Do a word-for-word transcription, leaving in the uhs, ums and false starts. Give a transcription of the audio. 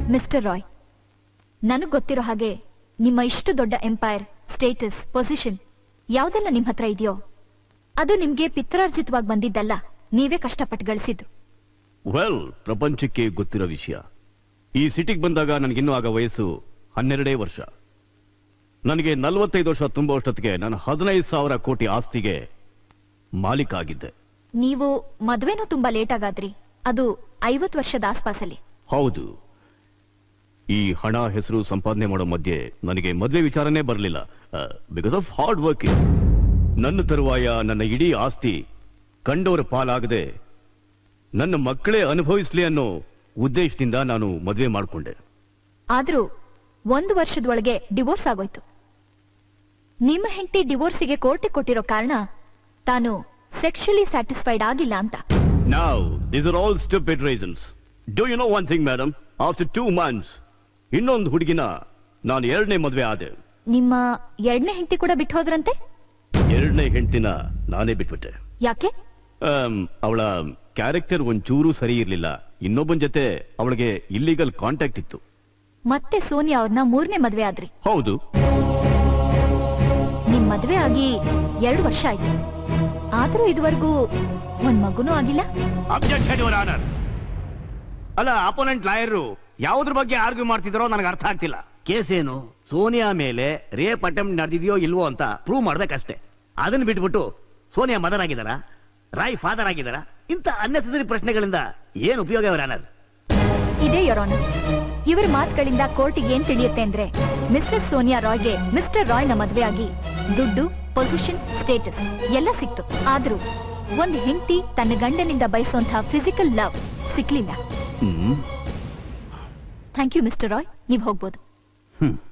Mister Roy, ನನಗೆ ಗೊತ್ತಿರೋ ಹಾಗೆ ನಿಮ್ಮ ಇಷ್ಟು ದೊಡ್ಡ ಎಂಪೈರ್, ಸ್ಟೇಟಸ್, ಪೊಸಿಷನ್ ಯಾವುದೆಲ್ಲ ನಿಮ್ಮ ಹತ್ರ ಇದೆಯೋ ಅದು ನಿಮ್ಗೆ ಪಿತ್ರಾರ್ಜಿತವಾಗಿ ಬಂದಿದ್ದಲ್ಲ, ನೀವೇ ಕಷ್ಟಪಟ್ಟು ಗಳಿಸಿದ್ದು. ವೆಲ್, ಪ್ರಪಂಚಕ್ಕೆ ಗೊತ್ತಿರೋ ವಿಷಯ. ಈ ಸಿಟಿಗೆ ಬಂದಾಗ ನನಗಿನ್ನೂ ಆಗ ವಯಸ್ಸು ಹನ್ನೆರಡೇ ವರ್ಷ. ನನಗೆ ನಲವತ್ತೈದು ವರ್ಷ ತುಂಬುವಷ್ಟೊತ್ತಿಗೆ ನಾನು ಹದಿನೈದು ಸಾವಿರ ಕೋಟಿ ಆಸ್ತಿಗೆ ಮಾಲೀಕ ಆಗಿದ್ದೆ. ನೀವು ಮದುವೆನೂ ತುಂಬಾ ಲೇಟ್ ಆಗಾದ್ರಿ, ಅದು ಐವತ್ತು ವರ್ಷದ ಆಸ್ಪಾಸಲ್ಲಿ. ಹೌದು. ಈ ಹಣ ಹೆಸರು ಸಂಪಾದನೆ ಮಾಡೋ ಮಧ್ಯೆ ನನಗೆ ಮದುವೆ ವಿಚಾರನೇ ಬರಲಿಲ್ಲ, ಬಿಕಾಸ್ ಆಫ್ ಹಾರ್ಡ್ ವರ್ಕಿಂಗ್. ನನ್ನ ತರುವಾಯ ನನ್ನ ಇಡೀ ಆಸ್ತಿ ಕಂಡವರ ಪಾಲಾಗದೆ ನನ್ನ ಮಕ್ಕಳೇ ಅನುಭವಿಸ್ಲಿ ಅನ್ನೋ ಉದ್ದೇಶದಿಂದ ನಾನು ಮದುವೆ ಮಾಡಿಕೊಂಡೆ. ಆದ್ರೂ ಒಂದು ವರ್ಷದೊಳಗೆ ಡಿವೋರ್ಸ್ ಆಗೋಯ್ತು. ನಿಮ್ಮ ಹೆಂಡತಿ ಡಿವೋರ್ಸಿಗೆ ಕೋರ್ಟಿಗೆ ಕೊಟ್ಟಿರೋ ಕಾರಣ ತಾನು ಸೆಕ್ಷುಲಿ ಸ್ಯಾಟಿಸ್ಫೈಡ್ ಆಗಿಲ್ಲ ಅಂತ. Now, these are all stupid reasons. Do you know one thing, madam? After two months, ಇನ್ನೊಂದು ಹುಡುಗಿನ ನಾನು ಎರಡನೇ ಮದುವೆ ಆದೆ. ನಿಮ್ಮ ಎರಡನೇ ಹೆಂಡತಿ ಕೂಡ ಬಿಟ್ಟು ಹೋದ್ರಂತೆ? ಎರಡನೇ ಹೆಂಡತಿನ ನಾನೇ ಬಿಟ್ಬಿಟ್ಟೆ. ಯಾಕೆ? ಅವಳ ಕ್ಯಾರೆಕ್ಟರ್ ಒಂಚೂರು ಸರಿ ಇರ್ಲಿಲ್ಲ. ಇನ್ನೊಬ್ಬನ ಜೊತೆ ಅವಳಿಗೆ ಇಲ್ಲಿಗಲ್ ಕಾಂಟ್ಯಾಕ್ಟ್ ಇತ್ತು. ಮತ್ತೆ ಸೋನಿಯಾ ಅವ್ರನ್ನ ಮೂರನೇ ಮದುವೆ ಆದ್ರಿ? ಹೌದು. ನಿಮ್ ಮದುವೆ ಆಗಿ ಎರಡು ವರ್ಷ ಆಯ್ತು, ಆದ್ರೂ ಇದುವರೆಗೂ ಒಂದ್ ಮಗುನೂ ಆಗಿಲ್ಲ. Objection your honour. ಅಲ್ಲ, ಅಪೋನೆಂಟ್ ಲಾಯರು ಯಾವುದ್ರ ಬಗ್ಗೆ ಆರ್ಗ್ಯೂ ಮಾಡ್ತಿದ್ರೋ ನನಗೆ ಅರ್ಥ ಆಗ್ತಿಲ್ಲ. ಕೇಸ್ ಏನು? ಸೋನಿಯಾ ಮೇಲೆ ರೇಪ್ ಅಟೆಂಪ್ಟ್ ನಡೆದಿದೆಯೋ ಇಲ್ವೋ ಅಂತ ಪ್ರೂವ್ ಮಾಡ್ಬೇಕಷ್ಟೇ. ಅದನ್ನ ಬಿಟ್ಬಿಟ್ಟು ಸೋನಿಯಾ ಮದರ್ ಆಗಿದಾರ, ರಾಯ್ ಫಾದರ್ ಆಗಿದಾರ, ಇಂಥ ಅನ್ನೆಸರಿ ಪ್ರಶ್ನೆಗಳಿಂದ ಏನು ಉಪಯೋಗ ಯುವರ್ ಆನರ್? ಇದೇ ಯುವರ್ ಆನರ್. ಇವರ ಮಾತುಗಳಿಂದ ಕೋರ್ಟಿಗೆ ಏನ್ ತಿಳಿಯುತ್ತೆ ಅಂದ್ರೆ, ಮಿಸ್ಸಸ್ ಸೋನಿಯಾ ರಾಯ್ಗೆ ಮಿಸ್ಟರ್ ರಾಯ್ನ ಮದುವೆ ಆಗಿ ದುಡ್ಡು, ಪೊಸಿಷನ್, ಸ್ಟೇಟಸ್ ಎಲ್ಲ ಸಿಕ್ತು. ಆದ್ರೂ ಒಂದು ಹೆಂಡತಿ ತನ್ನ ಗಂಡನಿಂದ ಬಯಸುವಂತಹ ಫಿಸಿಕಲ್ ಲವ್ ಸಿಕ್ಲಿಲ್ಲ. ಥ್ಯಾಂಕ್ ಯು ಮಿಸ್ಟರ್ ರಾಯ್, ನೀವು ಹೋಗ್ಬೋದು. ಹ್ಮ್